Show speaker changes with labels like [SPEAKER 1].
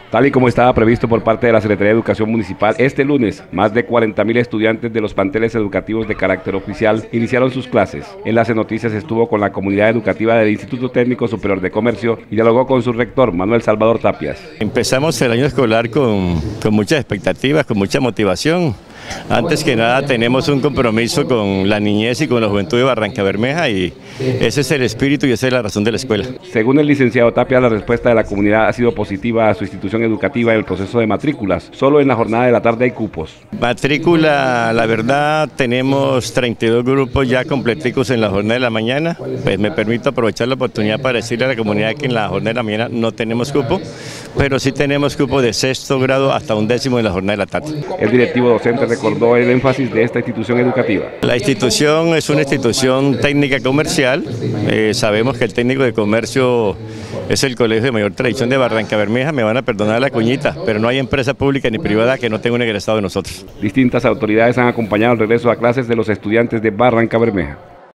[SPEAKER 1] Tal y como estaba previsto por parte de la Secretaría de Educación Municipal, este lunes, más de 40.000 estudiantes de los planteles educativos de carácter oficial iniciaron sus clases. Enlace Noticias estuvo con la comunidad educativa del Instituto Técnico Superior de Comercio y dialogó con su rector, Manuel Salvador Tapias.
[SPEAKER 2] Empezamos el año escolar con muchas expectativas, con mucha motivación. Antes que nada tenemos un compromiso con la niñez y con la juventud de Barrancabermeja y ese es el espíritu y esa es la razón de la escuela.
[SPEAKER 1] Según el licenciado Tapia, la respuesta de la comunidad ha sido positiva a su institución educativa en el proceso de matrículas. Solo en la jornada de la tarde hay cupos.
[SPEAKER 2] Matrícula, la verdad, tenemos 32 grupos ya completicos en la jornada de la mañana. Pues me permito aprovechar la oportunidad para decirle a la comunidad que en la jornada de la mañana no tenemos cupo, pero sí tenemos cupo de sexto grado hasta 11º en la jornada de la tarde.
[SPEAKER 1] El directivo docente recordó el énfasis de esta institución educativa.
[SPEAKER 2] La institución es una institución técnica comercial. Sabemos que el técnico de comercio es el colegio de mayor tradición de Barrancabermeja. Me van a perdonar la cuñita, pero no hay empresa pública ni privada que no tenga un egresado de nosotros.
[SPEAKER 1] Distintas autoridades han acompañado el regreso a clases de los estudiantes de Barrancabermeja.